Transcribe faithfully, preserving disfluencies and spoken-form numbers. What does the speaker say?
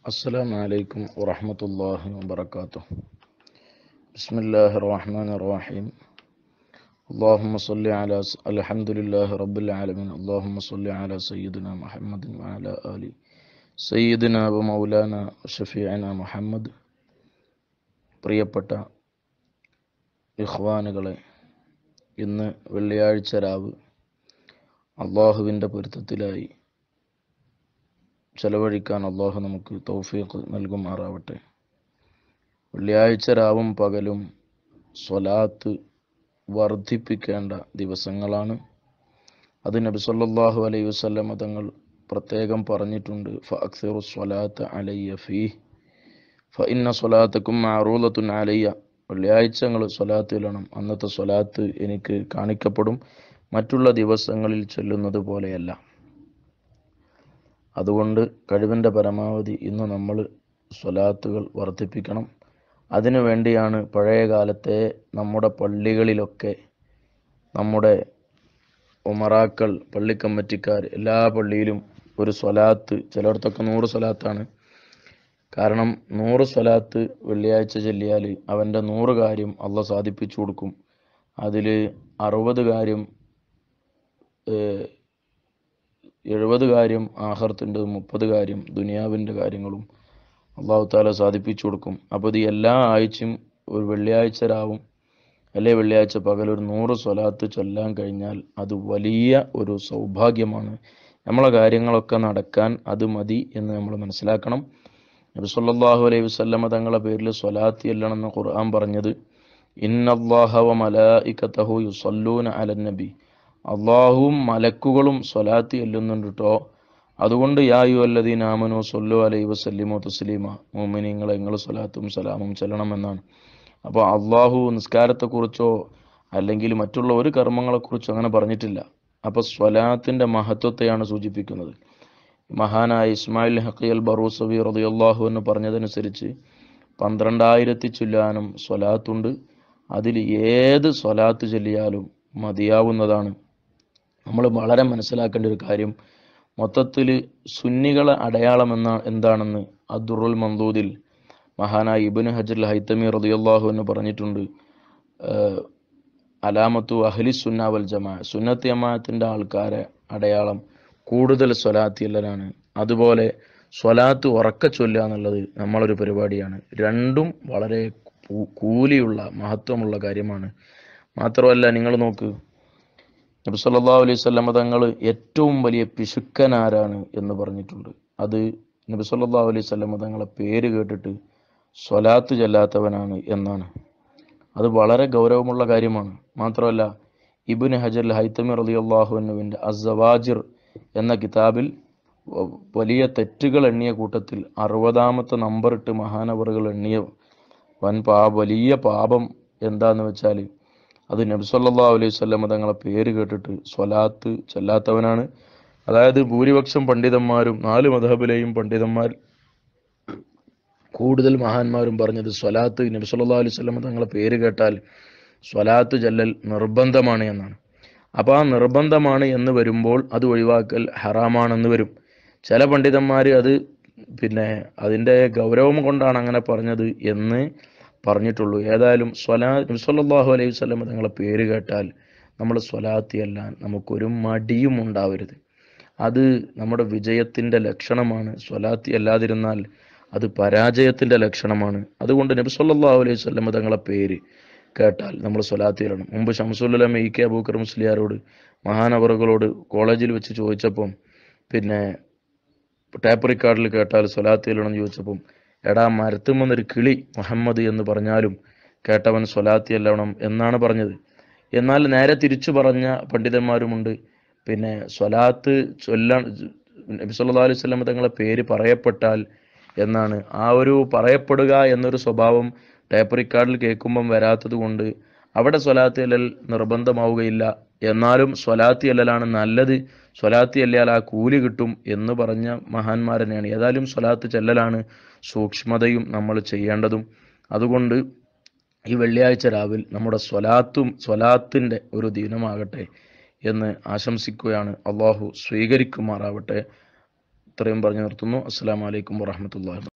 السلام عليكم ورحمة الله وبركاته. بسم الله الرحمن الرحيم. اللهم صل على س... الحمد لله رب العالمين. اللهم صل على سيدنا محمد وعلى آل سيدنا ومولانا شفيعنا محمد. പ്രിയപ്പെട്ട ഇഖ്വാനുകളെ, ഇന്ന് വെള്ളിയാഴ്ച രാവ് അള്ളാഹുവിൻ്റെ പൊരുത്തത്തിലായി ചെലവഴിക്കാൻ അള്ളാഹു നമുക്ക് തൗഫീഖ് നൽകുമാറാവട്ടെ. വെള്ളിയാഴ്ച രാവും പകലും സ്വലാത്ത് വർദ്ധിപ്പിക്കേണ്ട ദിവസങ്ങളാണ്. അത് നബി സല്ലല്ലാഹു അലൈഹി വസല്ലം തങ്ങൾ പ്രത്യേകം പറഞ്ഞിട്ടുണ്ട്. ഫഅക്സിറു സ്വലാത്ത അലയ്യ ഫീഹ് ഫഇന്ന സ്വലാത്തക്കും മഅറൂദത്തുൻ അലയ്യ. വെള്ളിയാഴ്ചകൾ സ്വലാത്ത് ചൊല്ലണം. അന്നത്തെ സ്വലാത്ത് എനിക്ക് കാണിക്കപ്പെടും, മറ്റുള്ള ദിവസങ്ങളിൽ ചൊല്ലുന്നത് പോലെയല്ല. അതുകൊണ്ട് കഴിവിൻ്റെ പരമാവധി ഇന്ന് നമ്മൾ സ്വലാത്തുകൾ വർദ്ധിപ്പിക്കണം. അതിനു വേണ്ടിയാണ് പഴയ കാലത്തെ നമ്മുടെ പള്ളികളിലൊക്കെ നമ്മുടെ ഉമറാക്കൾ, പള്ളിക്കമ്മറ്റിക്കാർ എല്ലാ പള്ളിയിലും ഒരു സ്വലാത്ത്, ചിലയിടത്തൊക്കെ നൂറ് സ്വലാത്താണ്. കാരണം നൂറ് സ്വലാത്ത് വെള്ളിയാഴ്ച ചൊല്ലിയാൽ അവൻ്റെ നൂറ് കാര്യം അള്ളാഹ് സാധിപ്പിച്ചു കൊടുക്കും. അതിൽ അറുപത് കാര്യം എഴുപത് കാര്യം ആഖിറത്തിൻ്റെ, മുപ്പത് കാര്യം ദുനിയാവിൻ്റെ കാര്യങ്ങളും അള്ളാഹു താല സാധിപ്പിച്ചു കൊടുക്കും. അപ്പോൾ ഇത് എല്ലാ ആഴ്ചയും ഒരു വെള്ളിയാഴ്ച രാവും അല്ലെ വെള്ളിയാഴ്ച പകൽ ഒരു നൂറ് സ്വലാത്ത് ചൊല്ലാൻ കഴിഞ്ഞാൽ അത് വലിയ ഒരു സൗഭാഗ്യമാണ്. നമ്മളെ കാര്യങ്ങളൊക്കെ നടക്കാൻ അത് മതി എന്ന് നമ്മൾ മനസ്സിലാക്കണം. നബി സല്ലല്ലാഹു അലൈഹി വസല്ലമ തങ്ങളുടെ പേരിൽ സ്വലാത്ത് ചൊല്ലണമെന്ന് ഖുർആൻ പറഞ്ഞത് ഇന്നല്ലാഹ വ മലായികതഹു യുസല്ലൂന അലൻ നബി. അള്ളാഹുവും മലക്കുകളും സ്വലാത്ത് ചൊല്ലുന്നുണ്ട് കേട്ടോ. അതുകൊണ്ട് യാ അയ്യുഹല്ലദീന ആമനൂ സ്വല്ലു അലൈഹി വസല്ലിമു തസ്ലീമ, മുഅ്മിനീങ്ങളെ നിങ്ങൾ സ്വലാത്തും സലാമും ചൊല്ലണമെന്നാണ്. അപ്പോൾ അള്ളാഹു നിസ്കാരത്തെക്കുറിച്ചോ അല്ലെങ്കിൽ മറ്റുള്ള ഒരു കർമ്മങ്ങളെക്കുറിച്ചോ അങ്ങനെ പറഞ്ഞിട്ടില്ല. അപ്പോൾ സ്വലാത്തിൻ്റെ മഹത്വത്തെയാണ് സൂചിപ്പിക്കുന്നത്. മഹാനായ ഇസ്മായിൽ ഹഖിയൽ ബറൂസവി റളിയല്ലാഹു അൻഹു പറഞ്ഞതനുസരിച്ച് പന്ത്രണ്ടായിരത്തി ചൊല്ലാനും സ്വലാത്തുണ്ട്. അതിൽ ഏത് സ്വലാത്ത് ചൊല്ലിയാലും മതിയാവുന്നതാണ്. നമ്മൾ വളരെ മനസ്സിലാക്കേണ്ട ഒരു കാര്യം, മൊത്തത്തിൽ സുന്നികളെ അടയാളം എന്ന എന്താണെന്ന് അദ്ദുറുൽ മൻദൂദിൽ മഹാനായ ഇബ്നു ഹജർ ഹൈതമി റളിയല്ലാഹു അൻഹു പറഞ്ഞിട്ടുണ്ട്. അലാമത്തു അഹ്ലി സുന്ന വൽ ജമാഅ, സുന്നത്ത് ജമാഅത്തിൻ്റെ ആൾക്കാരെ അടയാളം കൂടുതൽ സ്വലാത്ത് ചൊല്ലലാണ്. അതുപോലെ സ്വലാത്ത് ഉറക്കെ ചൊല്ലുക എന്നുള്ളത് നമ്മളൊരു പരിപാടിയാണ്. രണ്ടും വളരെ കൂലിയുള്ള മഹത്വമുള്ള കാര്യമാണ്. മാത്രമല്ല, നിങ്ങൾ നോക്ക്, നബി സല്ലല്ലാഹു അലൈഹി വസല്ലം തങ്ങൾ ഏറ്റവും വലിയ പിശുക്കനാരാണ് എന്ന് പറഞ്ഞിട്ടുണ്ട്. അത് നബി സല്ലല്ലാഹു അലൈഹി വസല്ലം തങ്ങളെ പേര് കേട്ടിട്ട് സ്വലാത്ത് ചൊല്ലാത്തവനാണ് എന്നാണ്. അത് വളരെ ഗൗരവമുള്ള കാര്യമാണ്. മാത്രമല്ല, ഇബ്നു ഹജർ ഹൈതമി റളിയല്ലാഹു അൻഹുവിൻ്റെ അസ്സവാജിർ എന്ന കിതാബിൽ വലിയ തെറ്റുകൾ എണ്ണിയ കൂട്ടത്തിൽ അറുപതാമത്തെ നമ്പർ ഇട്ട് മഹാനവറുകൾ എണ്ണിയ വൻ പാ വലിയ പാപം എന്താന്ന് വെച്ചാൽ അത് നബി സല്ലല്ലാഹു അലൈഹി വസല്ലം തങ്ങളെ പേര് കേട്ടിട്ട് സ്വലാത്ത് ചൊല്ലാത്തവനാണ്. അതായത് ഭൂരിപക്ഷം പണ്ഡിതന്മാരും നാല് മദ്ഹബിലെയും പണ്ഡിതന്മാർ കൂടുതൽ മഹാന്മാരും പറഞ്ഞത് സ്വലാത്ത് നബി സല്ലല്ലാഹു അലൈഹി വസല്ലം തങ്ങളെ പേര് കേട്ടാൽ സ്വലാത്ത് ചൊല്ലൽ നിർബന്ധമാണ് എന്നാണ്. അപ്പോൾ ആ നിർബന്ധമാണ് എന്ന് വരുമ്പോൾ അത് ഒഴിവാക്കൽ ഹറാമാണെന്ന് വരും. ചില പണ്ഡിതന്മാർ അത് പിന്നെ അതിൻ്റെ ഗൗരവം കൊണ്ടാണ് അങ്ങനെ പറഞ്ഞത് എന്ന് പറഞ്ഞിട്ടുള്ളൂ. ഏതായാലും സ്വലാ നബി സല്ലല്ലാഹു അലൈഹി വസല്ലം തങ്ങളെ പേര് കേട്ടാൽ നമ്മൾ സ്വലാത്ത് ചൊല്ലാൻ നമുക്കൊരു മടിയും ഉണ്ടാവരുത്. അത് നമ്മുടെ വിജയത്തിൻ്റെ ലക്ഷണമാണ്. സ്വലാത്ത് അല്ലാതിരുന്നാൽ അത് പരാജയത്തിൻ്റെ ലക്ഷണമാണ്. അതുകൊണ്ട് നബി സല്ലല്ലാഹു അലൈഹി വസല്ലം തങ്ങളെ പേര് കേട്ടാൽ നമ്മൾ സ്വലാത്ത് ചൊല്ലണം. മുമ്പ് ശംസുൽ ഉലമ ഇ കെ അബൂബക്കർ മുസ്ലിയാരോട് മഹാനവറുകളോട് കോളേജിൽ വെച്ച് ചോദിച്ചപ്പം പിന്നെ ടേപ്പ് റെക്കോർഡിൽ കേട്ടാൽ സ്വലാത്ത് ചൊല്ലണം എന്ന് ചോദിച്ചപ്പം, എടാ മരത്തുമെന്നൊരു കിളി മുഹമ്മദ് എന്ന് പറഞ്ഞാലും കേട്ടവൻ സ്വലാത്ത് ചൊല്ലണം എന്നാണ് പറഞ്ഞത്. എന്നാൽ നേരെ തിരിച്ചു പറഞ്ഞ പണ്ഡിതന്മാരുമുണ്ട്. പിന്നെ സ്വലാത്ത് ചൊല്ലാൻ നബി സല്ലല്ലാഹു അലൈഹി വസല്ലം തങ്ങളെ പേര് പറയപ്പെട്ടാൽ എന്നാണ്. ആ ഒരു പറയപ്പെടുക എന്നൊരു സ്വഭാവം ടേപ്പ് റെക്കോർഡിൽ കേൾക്കുമ്പം വരാത്തത് കൊണ്ട് അവിടെ സ്വലാത്ത് ചൊല്ലൽ നിർബന്ധമാവുകയില്ല. എന്നാലും സ്വലാത്ത് ചൊല്ലലാണ് നല്ലത്, സ്വലാത്ത് ചൊല്ലിയാൽ ആ കൂലി കിട്ടും എന്ന് പറഞ്ഞ മഹാന്മാർ തന്നെയാണ്. ഏതായാലും സ്വലാത്ത് ചൊല്ലലാണ് സൂക്ഷ്മതയും നമ്മൾ ചെയ്യേണ്ടതും. അതുകൊണ്ട് ഈ വെള്ളിയാഴ്ച രാവിൽ നമ്മുടെ സ്വലാത്തും സ്വലാത്തിൻ്റെ ഒരു ദിനമാകട്ടെ എന്ന് ആശംസിക്കുകയാണ്. അള്ളാഹു സ്വീകരിക്കുമാറാവട്ടെ. ഇത്രയും പറഞ്ഞു നിർത്തുന്നു. അസ്സലാമു അലൈക്കും വറഹ്മത്തുള്ളാഹി.